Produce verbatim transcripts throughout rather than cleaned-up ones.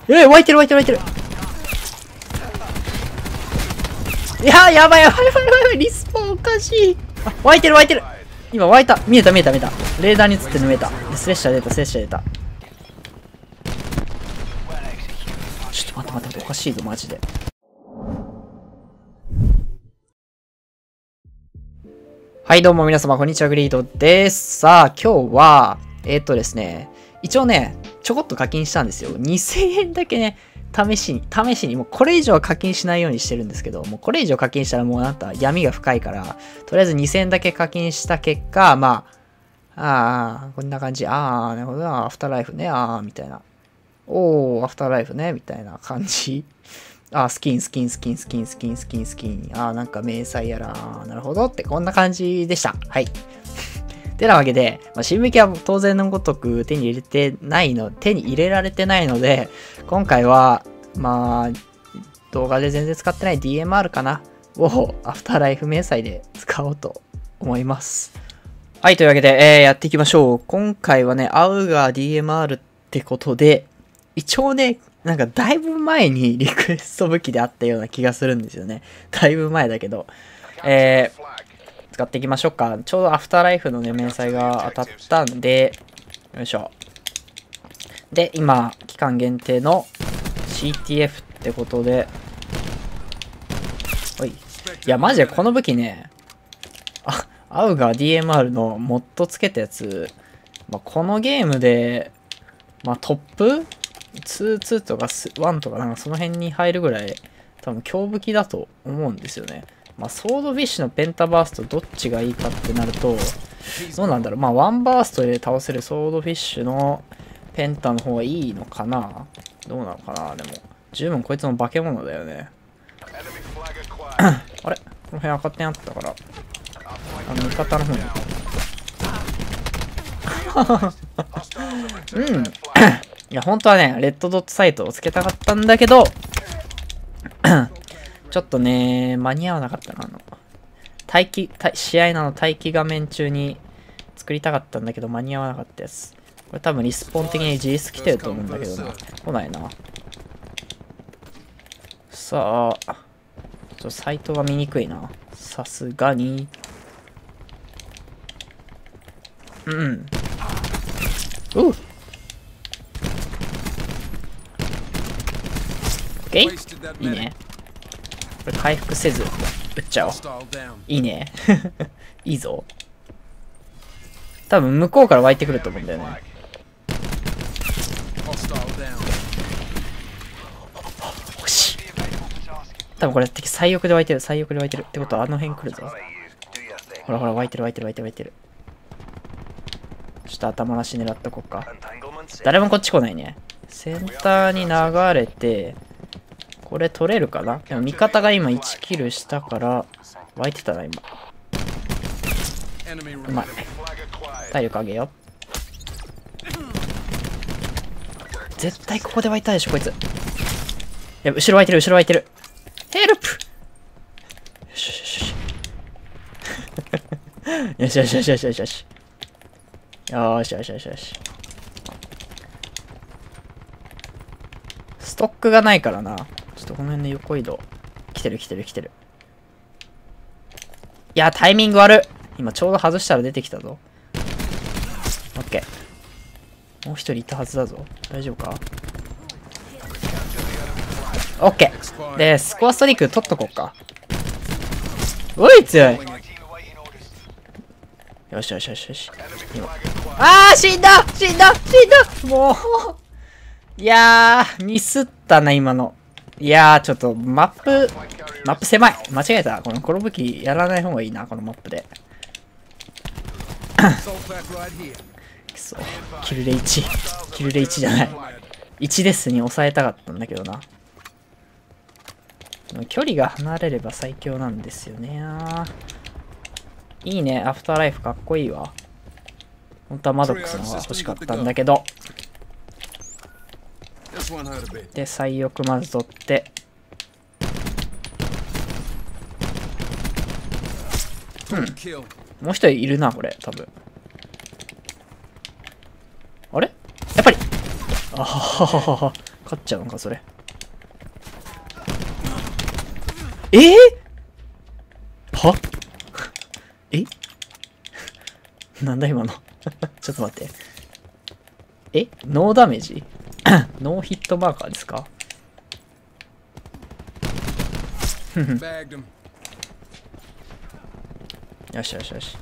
えー、湧いてる湧いてる湧いてる。いやー、やばいやばいやばいやばい。リスポンおかしい。あ、湧いてる湧いてる。今湧いた。見えた見えた見えた。レーダーに映ってるの見えた。スレッシャー出たスレッシャー出た。ちょっと待って待って待って、おかしいぞマジで。はいどうも皆様こんにちは、グリードです。さあ今日はえー、っとですね一応ねちょこっと課金したんですよ。にせんえんだけね試しに試しにもうこれ以上は課金しないようにしてるんですけど、もうこれ以上課金したらもうなんか闇が深いから、とりあえずにせんえんだけ課金した結果、まあああこんな感じ、ああなるほどな、アフターライフね、ああみたいな、おーアフターライフねみたいな感じ。あ、スキン、スキン、スキン、スキン、スキン、スキン、スキン。あ、なんか迷彩やら、なるほどって、こんな感じでした。はい。てなわけで、まあ、新武器は当然のごとく手に入れてないの、手に入れられてないので、今回は、まあ、動画で全然使ってない ディーエムアール かなを、アフターライフ迷彩で使おうと思います。はい、というわけで、えー、やっていきましょう。今回はね、アウガー ディーエムアール ってことで、一応ね、なんかだいぶ前にリクエスト武器であったような気がするんですよね。だいぶ前だけど。えー、使っていきましょうか。ちょうどアフターライフのね、明細が当たったんで、よいしょ。で、今、期間限定の シーティーエフ ってことで、おい。いや、マジでこの武器ね、あ、アウガー ディーエムアール のモッドつけたやつ、まあ、このゲームで、まあ、トップツー、ツーとかワンとかなんかその辺に入るぐらい多分強武器だと思うんですよね。まあソードフィッシュのペンタバーストどっちがいいかってなると、どうなんだろう。まあワンバーストで倒せるソードフィッシュのペンタの方がいいのかな。どうなのかな。でも十分こいつも化け物だよね。あれこの辺赤点あったから、あの味方の方にうんいや、本当はね、レッドドットサイトをつけたかったんだけど、ちょっとね、間に合わなかったな。あの、待機、試合の待機画面中に作りたかったんだけど、間に合わなかったやつ。これ多分リスポン的に ジーエス 来てると思うんだけどな。来ないな。さあ、ちょっとサイトが見にくいな。さすがに。うん。うっオッケーいいね。これ回復せず、撃っちゃおう。いいね。いいぞ。多分向こうから湧いてくると思うんだよね。よし。多分これ敵最翼で湧いてる、最翼で湧いてる。ってことはあの辺来るぞ。ほらほら湧いてる湧いてる湧いてる湧いてる。ちょっと頭なし狙っとこうか。誰もこっち来ないね。センターに流れて、これ取れるかな。でも味方が今いちキルしたから湧いてたな今。うまい。体力上げよう。絶対ここで湧いたでしょこいつ。いや後ろ湧いてる後ろ湧いてる。ヘルプ。よしよしよしよしよしよしよしよしよしよしよしよし。ストックがないからな。ちょっとこの辺で横移動。来てる来てる来てる。いや、タイミング悪い。今ちょうど外したら出てきたぞ。オッケー。もう一人いたはずだぞ。大丈夫か？オッケー。で、スコアストリーク取っとこうか。おい、強い。よしよしよしよし。あー、死んだ死んだ死んだもう。いやー、ミスったな、今の。いやー、ちょっと、マップ、マップ狭い。間違えた。この、この武器やらない方がいいな、このマップで。くそ。キルレいち。キルレいちじゃない。いちデスに抑えたかったんだけどな。距離が離れれば最強なんですよね。いいね、アフターライフかっこいいわ。本当はマドックスの方が欲しかったんだけど。で、最翼まず取って。うん。もう一人いるな、これ、多分。あれやっぱり。あはははは。 勝っちゃうのか、それ。えー、はえなんだ今のちょっと待って。えノーダメージノーヒットマーカーですかよしよしよし。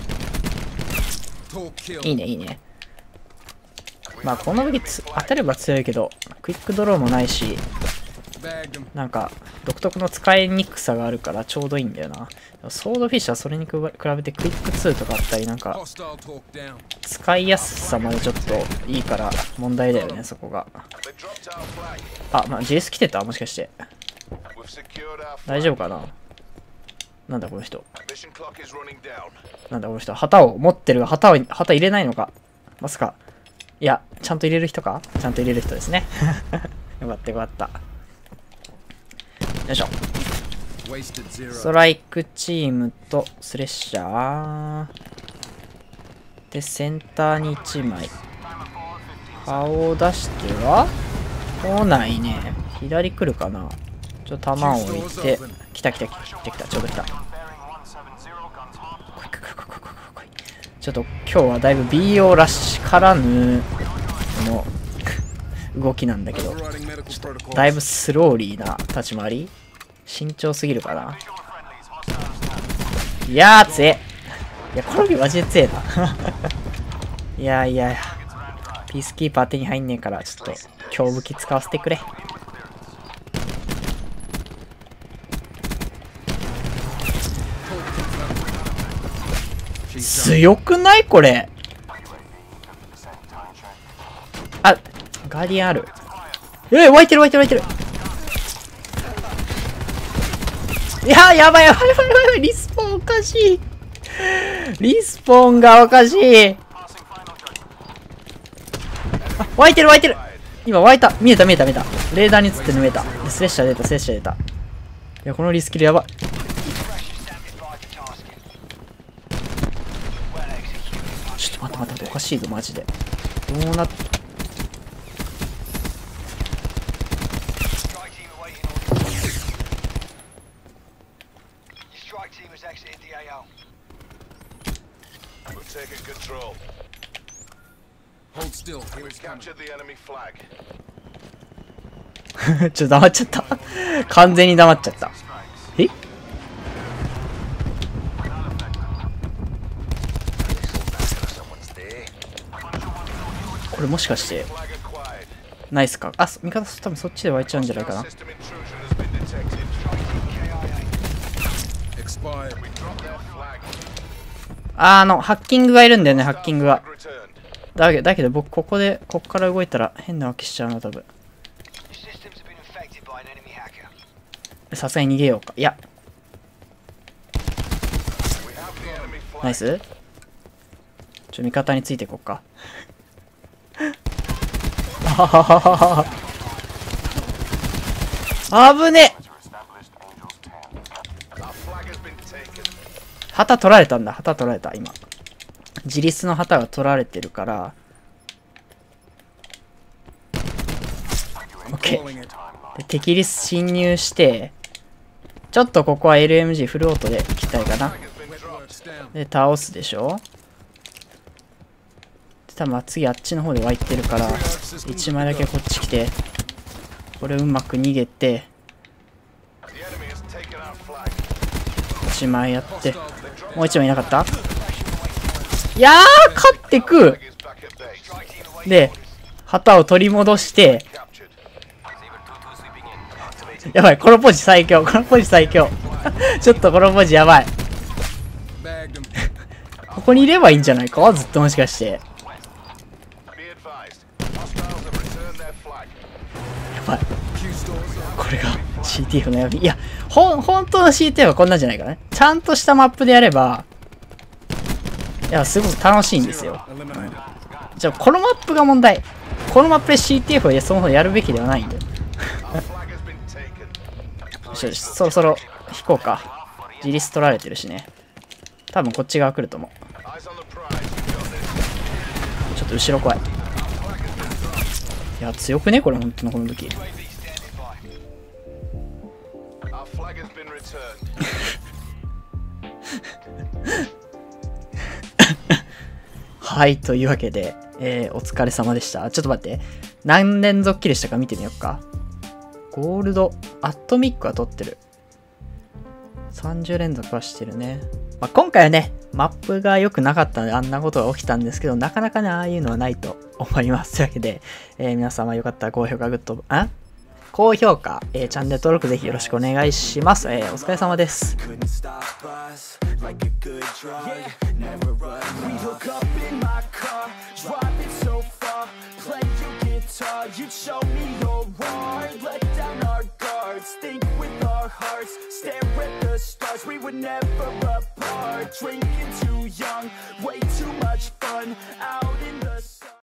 いいねいいね。まあこの武器つ当たれば強いけど、クイックドローもないし、なんか独特の使いにくさがあるからちょうどいいんだよな。ソードフィッシュはそれに比べてクイックツーとかあったり、なんか使いやすさまでちょっといいから問題だよね、そこが。あ、まあ ジェイエス 来てたもしかして。大丈夫かな。なんだこの人。なんだこの人。旗を持ってるが、旗を、旗入れないのか。まさか。いや、ちゃんと入れる人か。ちゃんと入れる人ですね。よかったよかった。よいしょ。ストライクチームとスレッシャー。で、センターにいちまい。顔を出しては来ないね。左来るかな。ちょっと弾を置いて。来た来た来た来た来た。ちょうど来た。ちょっと今日はだいぶ ビーオー ラッシュからぬの動きなんだけど、だいぶスローリーな立ち回り。慎重すぎるかな。いやー強え。いやこの日マジで強えないやいやいや、ピースキーパー手に入んねえから、ちょっと強武器使わせてくれ。強くないこれ。あ、ガーディアンある。えー、湧いてる湧いてる湧いてる。いやー、やばいやばいやばいやばい。リスポーンおかしい。リスポーンがおかしい。あ、湧いてる湧いてる。今湧いた。見えた見えた見えた。レーダーに映ってるの見えた。スレッシャー出たスレッシャー出た。いや、このリスキルやばい。ちょっと待って待って待って、おかしいぞマジで。どうなっちょっと黙っちゃった完全に黙っちゃった。えこれもしかしてナイスか。あ、味方多分そっちで湧いちゃうんじゃないかな。あ, あのハッキングがいるんだよね。ハッキングがだけどだけど僕ここでこっから動いたら変なわけしちゃうな多分。さすがに逃げようか。いやナイス。ちょ味方についていこうか。あぶね。旗取られたんだ。旗取られた今。自立の旗が取られてるから。OK。で敵リス侵入して、ちょっとここは エルエムジー フルオートで行きたいかな。で、倒すでしょ。多分次あっちの方で湧いてるから、いちまいだけこっち来て、これうまく逃げて、いちまいやって、もういちまいいなかった？いやー勝ってく！で、旗を取り戻して、やばい、このポジ最強、このポジ最強。ちょっとこのポジやばい。ここにいればいいんじゃないか？ずっともしかして。やばい。これが シーティーエフ のやび。いや、ほん、本当の シーティーエフ はこんなんじゃないかね。ちゃんとしたマップでやれば、いや、すごく楽しいんですよ。うん、じゃあ、このマップが問題。このマップで シーティーエフ をそもそもやるべきではないんで。そろそろ引こうか。自立取られてるしね。多分こっち側来ると思う。ちょっと後ろ怖い。 や、強くねこれ、本当のこの時。はい、というわけで、えー、お疲れ様でした。ちょっと待って。何連続キルしたか見てみようか。ゴールド、アットミックは取ってる。さんじゅう連続はしてるね。まあ、今回はね、マップが良くなかったのであんなことが起きたんですけど、なかなかね、ああいうのはないと思います。というわけで、えー、皆様よかったら高評価、グッド、あ高評価、えー、チャンネル登録ぜひよろしくお願いします。えー、お疲れ様です。You'd show me your art, let down our guards, think with our hearts, stare at the stars, we were never apart, drinking too young, way too much fun, out